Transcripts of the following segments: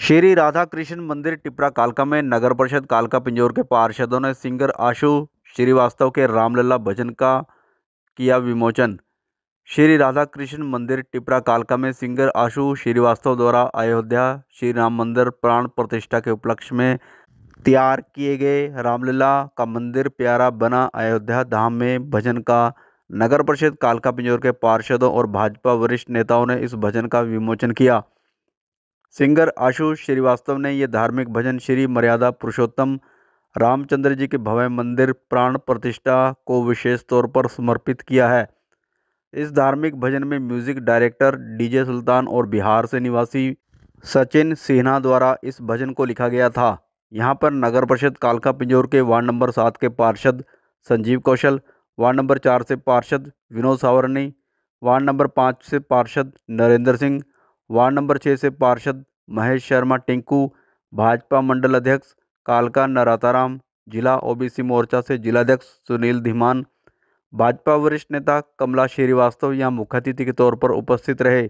श्री राधा कृष्ण मंदिर टिपरा कालका में नगर परिषद कालका पिंजौर के पार्षदों ने सिंगर आशु श्रीवास्तव के रामलला भजन का किया विमोचन। श्री राधा कृष्ण मंदिर टिपरा कालका में सिंगर आशु श्रीवास्तव द्वारा अयोध्या श्री राम मंदिर प्राण प्रतिष्ठा के उपलक्ष्य में तैयार किए गए रामलला का मंदिर प्यारा बना अयोध्या धाम में भजन का नगर परिषद कालका पिंजौर के पार्षदों और भाजपा वरिष्ठ नेताओं ने इस भजन का विमोचन किया। सिंगर आशु श्रीवास्तव ने ये धार्मिक भजन श्री मर्यादा पुरुषोत्तम रामचंद्र जी के भव्य मंदिर प्राण प्रतिष्ठा को विशेष तौर पर समर्पित किया है। इस धार्मिक भजन में म्यूजिक डायरेक्टर डीजे सुल्तान और बिहार से निवासी सचिन सिन्हा द्वारा इस भजन को लिखा गया था। यहां पर नगर परिषद कालका पिंजौर के वार्ड नंबर 7 के पार्षद संजीव कौशल, वार्ड नंबर 4 से पार्षद विनोद सावरनी, वार्ड नंबर 5 से पार्षद नरेंद्र सिंह, वार्ड नंबर 6 से पार्षद महेश शर्मा टिंकू, भाजपा मंडल अध्यक्ष कालका नराताराम, जिला ओबीसी मोर्चा से जिलाध्यक्ष सुनील धीमान, भाजपा वरिष्ठ नेता कमला श्रीवास्तव यहाँ मुख्य अतिथि के तौर पर उपस्थित रहे।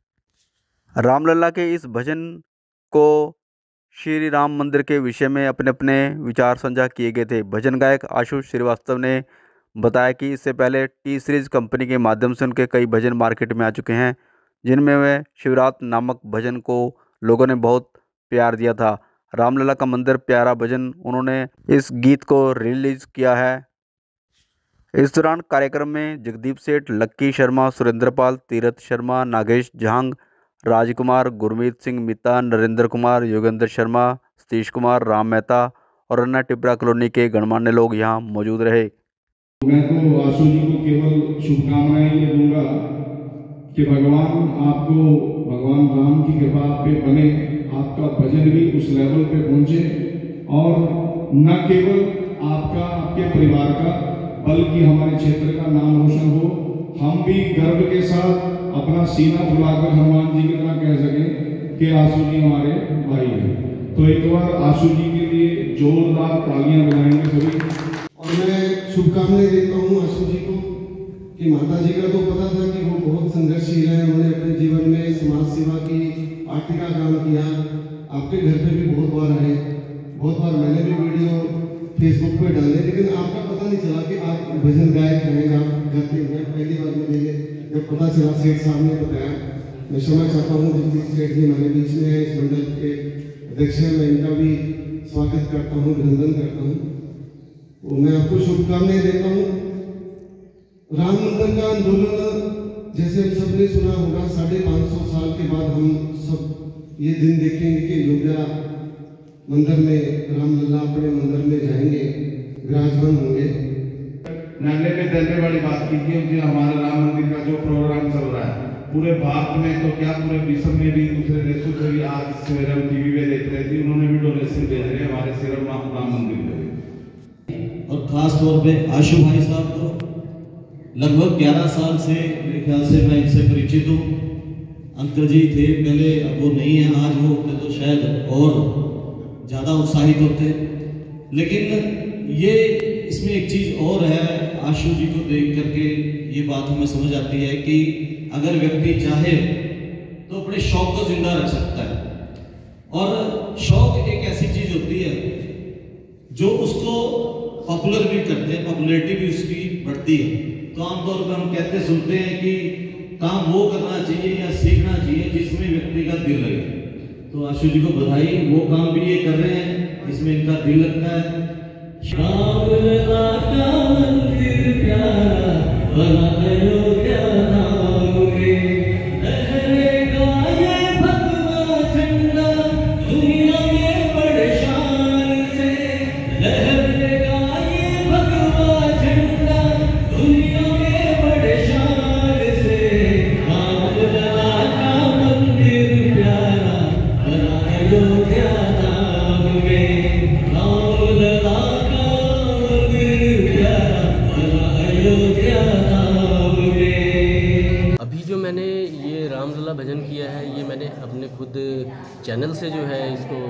रामलला के इस भजन को श्री राम मंदिर के विषय में अपने अपने विचार साझा किए गए थे। भजन गायक आशु श्रीवास्तव ने बताया कि इससे पहले टी सीरीज कंपनी के माध्यम से उनके कई भजन मार्केट में आ चुके हैं, जिनमें वे शिवरात नामक भजन को लोगों ने बहुत प्यार दिया था। रामलला का मंदिर प्यारा भजन उन्होंने इस गीत को रिलीज किया है। इस दौरान कार्यक्रम में जगदीप सेठ, लक्की शर्मा, सुरेंद्रपाल, तीरथ शर्मा, नागेश जहांग, राजकुमार, गुरमीत सिंह मित्ता, नरेंद्र कुमार, योगेंद्र शर्मा, सतीश कुमार, राम मेहता और अन्य टिपरा कॉलोनी के गणमान्य लोग यहाँ मौजूद रहे। मैं तो आशु जी को केवल शुभकामनाएं ये दूंगा कि भगवान आपको, भगवान राम की कृपा आप पे बने, आपका भजन भी उस लेवल पे पहुंचे और न केवल आपका, आपके परिवार का, बल्कि हमारे क्षेत्र का नाम रोशन हो। हम भी गर्व के साथ अपना सीना फुलाकर हनुमान जी की तरह कह सकें कि आशु जी हमारे भाई हैं। तो एक बार आशु जी के लिए जोरदार तालियां बजाएंगे सभी। और मैं शुभकामनाएं देता हूँ आशु जी को कि माता जी का तो पता था कि वो बहुत संघर्षशील है, उन्होंने अपने जीवन में समाज सेवा की, पार्टी का काम किया। आपके घर पे भी बहुत बार आए, बहुत बार मैंने भी वीडियो फेसबुक पे डाले, लेकिन आपका पता नहीं चला कि आप भजन गायक हैं, आप गाते हैं। पहली बार मुझे जब पता चला, सेठ साहब ने बताया। मैं क्षमा चाहता हूँ जगदीश सेठ जी हमारे बीच में है, इस मंडल के अध्यक्ष हैं, मैं इनका भी स्वागत करता हूँ, अभिनंदन करता हूँ। तो मैं आपको शुभकामनाएं देता हूँ। राम मंदिर का आंदोलन जैसे हम सबने सुना होगा, 550 साल के बाद हम सब ये दिन देखेंगे कि अयोध्या मंदिर में रामलला अपने मंदिर में जाएंगे, विराजमान होंगे। नन्हे में दर्रे वाली बात की कि हमारा राम मंदिर का जो प्रोग्राम चल रहा है पूरे भारत में, तो क्या पूरे विश्व में भी, दूसरे देशों से भी, आज सवेरे हम टीवी पे देख रहे थे, उन्होंने भी डोनेशन दे रहे हैं हमारे श्री राम मंदिर में। और खास तौर पे आशु भाई साहब को लगभग 11 साल से मेरे ख्याल से मैं इनसे परिचित हूँ। अंकल जी थे पहले, अब वो नहीं है, आज वो होते तो शायद और ज़्यादा उत्साहित होते। लेकिन ये इसमें एक चीज़ और है, आशु जी को देख करके ये बात हमें समझ आती है कि अगर व्यक्ति चाहे तो अपने शौक को जिंदा रख सकता है। और शौक एक ऐसी चीज़ होती है जो उसको पॉपुलर भी करते हैं, पॉपुलैरिटी भी उसकी बढ़ती है। तो आमतौर पर हम कहते सुनते हैं कि काम वो करना चाहिए या सीखना चाहिए जिसमें व्यक्ति का दिल लगे। तो आशु जी को बधाई, वो काम भी ये कर रहे हैं जिसमें इनका दिल लगता है। रामलला का मंदिर प्यारा बना अयोध्या धाम में, लहरेगा ये भगवा झंडा दुनिया में बड़े शान से, लहरेगा ये भगवा झंडा दुनिया में बड़े शान से। रामलला का मंदिर प्यारा बना अयोध्या धाम में, रामलला अभी जो मैंने ये रामलला भजन किया है, ये मैंने अपने खुद चैनल से जो है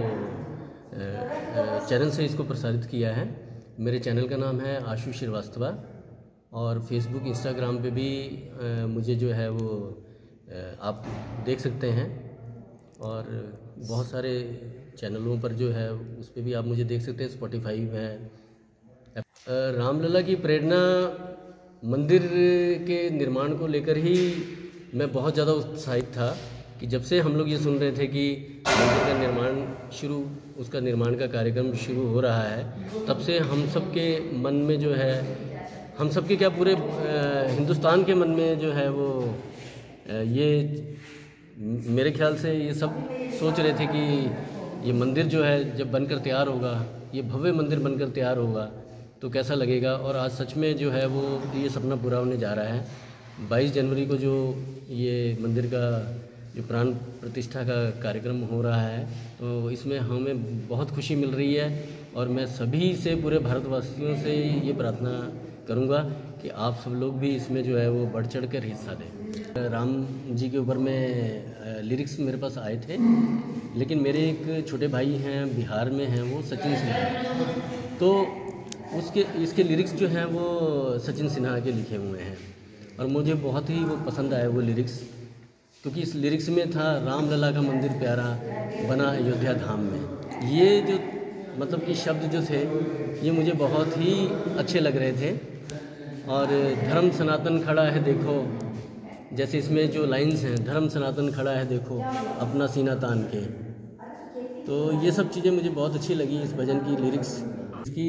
इसको प्रसारित किया है। मेरे चैनल का नाम है आशु श्रीवास्तव और फेसबुक इंस्टाग्राम पे भी मुझे जो है वो आप देख सकते हैं। और बहुत सारे चैनलों पर जो है उस पर भी आप मुझे देख सकते हैं, स्पॉटिफाई में। रामलला की प्रेरणा मंदिर के निर्माण को लेकर ही मैं बहुत ज़्यादा उत्साहित था कि जब से हम लोग ये सुन रहे थे कि मंदिर का निर्माण उसका निर्माण का कार्यक्रम शुरू हो रहा है, तब से हम सब के मन में जो है, हम सब के क्या पूरे हिंदुस्तान के मन में जो है वो ये मेरे ख्याल से ये सब सोच रहे थे कि ये मंदिर जो है जब बनकर तैयार होगा, ये भव्य मंदिर बनकर तैयार होगा तो कैसा लगेगा। और आज सच में जो है वो ये सपना पूरा होने जा रहा है। 22 जनवरी को जो ये मंदिर का जो प्राण प्रतिष्ठा का कार्यक्रम हो रहा है, तो इसमें हमें बहुत खुशी मिल रही है। और मैं सभी से, पूरे भारतवासियों से ये प्रार्थना करूँगा कि आप सब लोग भी इसमें जो है वो बढ़ चढ़ कर हिस्सा दें। राम जी के ऊपर में लिरिक्स मेरे पास आए थे, लेकिन मेरे एक छोटे भाई हैं, बिहार में हैं, वो सचिन सिन्हा, तो इसके लिरिक्स जो हैं वो सचिन सिन्हा के लिखे हुए हैं। और मुझे बहुत ही वो पसंद आया वो लिरिक्स, क्योंकि इस लिरिक्स में था रामलला का मंदिर प्यारा बना अयोध्या धाम में। ये जो मतलब कि शब्द जो थे ये मुझे बहुत ही अच्छे लग रहे थे। और धर्म सनातन खड़ा है देखो, जैसे इसमें जो लाइंस हैं, धर्म सनातन खड़ा है देखो अपना सीना तान के, तो ये सब चीज़ें मुझे बहुत अच्छी लगी इस भजन की लिरिक्स। इसकी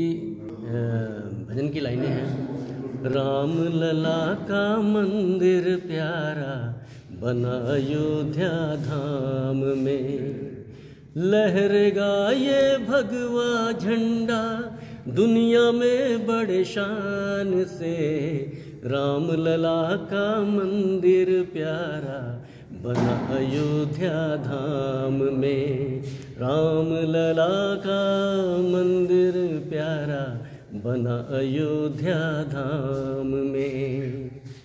भजन की लाइनें हैं, राम लला का मंदिर प्यारा बना अयोध्या धाम में, लहरेगा ये भगवा झंडा दुनिया में बड़े शान से, राम लला का मंदिर प्यारा बना अयोध्या धाम में, राम लला का मंदिर प्यारा बना अयोध्या धाम में।